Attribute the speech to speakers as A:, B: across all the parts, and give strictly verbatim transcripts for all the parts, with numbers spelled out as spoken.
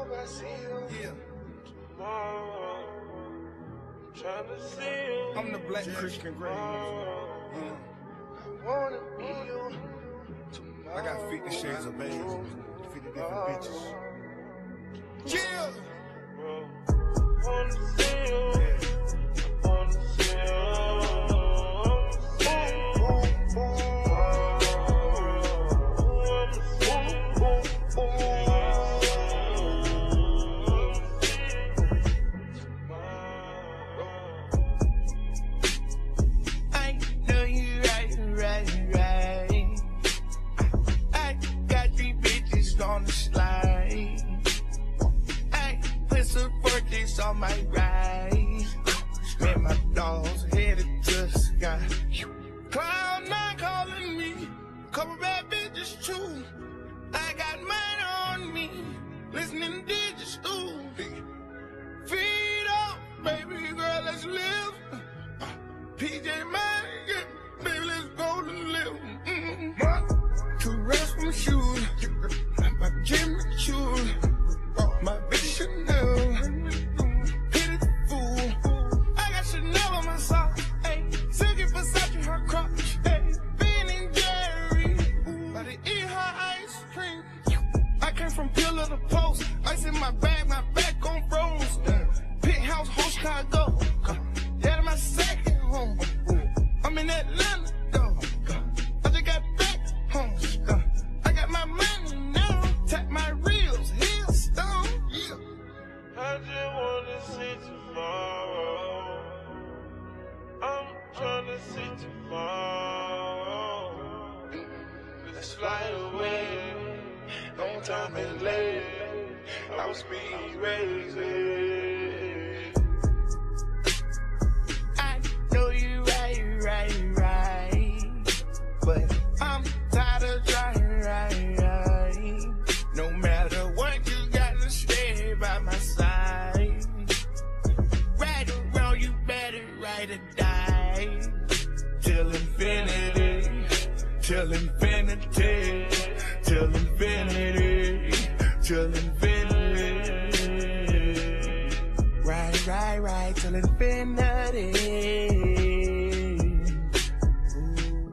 A: I see you.
B: Yeah.
A: Tomorrow, trying to see you.
B: I'm the black Christian Grey.
A: Yeah. I wanna be you. Tomorrow.
B: I got fifty shades of beige, fifty different bitches. Yeah.
A: Wanna see you. Wanna see you.
C: On my ride, man, my dogs headed to the sky. Cloud nine calling me, couple bad bitches too. I got mine on me, listening to digits, ooh. Feet up, baby girl, let's live. P J Masks, baby, let's go to live. Mm-hmm. Two rest from shoes, my Jimmy Choo, my bitch Chanel. The post, ice in my bag, my back on froze. Uh, Penthouse, whole Chicago. Uh, that my second home. Uh, I'm in Atlanta, though. Uh, I just got back home. Uh, I got my money now. Tap my reels, heel stone. Yeah.
A: I just wanna see tomorrow. I'm trying to see tomorrow. Let's fly away. On time and late, I was speed raising.
C: I know you right, right, right, but I'm tired of trying, right, right. No matter what, you gotta stay by my side. Right around, you better ride or die. Till infinity, till infinity. Till infinity, till infinity. Right, right, right, till infinity. Ooh.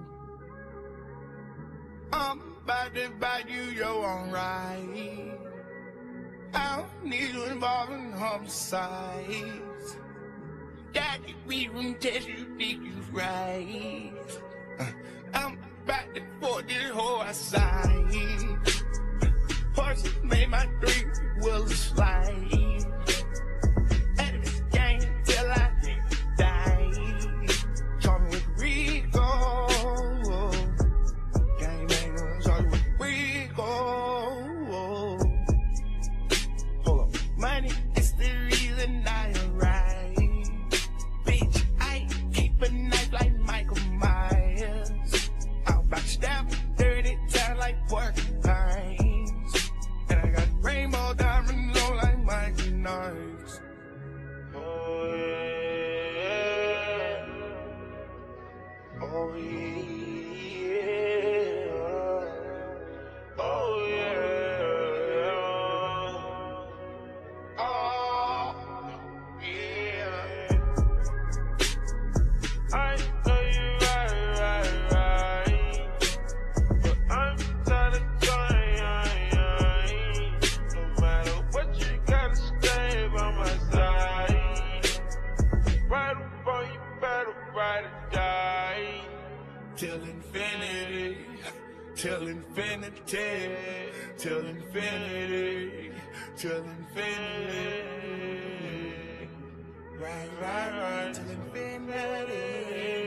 C: I'm about to buy you your own ride. I don't need you involved in homicides. That we wouldn't test you, think you right. Uh, I'm about to put this whole outside. Horses made my three wheels slide. At this game till I die. Call me with Rico. Game ain't call me with Rico. Hold on. Money is the reason I arrive. Bitch, I keep a knife like Michael Myers. Stab dirty time like porcupines. And I got rainbow diamonds on like Mikey knives.
A: Oh yeah. Oh yeah. Oh yeah. Oh yeah. I know you right, right, right. I'm tired of trying. No matter what, you gotta stay by my side. Right before you better ride or die.
C: Till infinity, till infinity, till infinity, till infinity. Right, right, right, till infinity.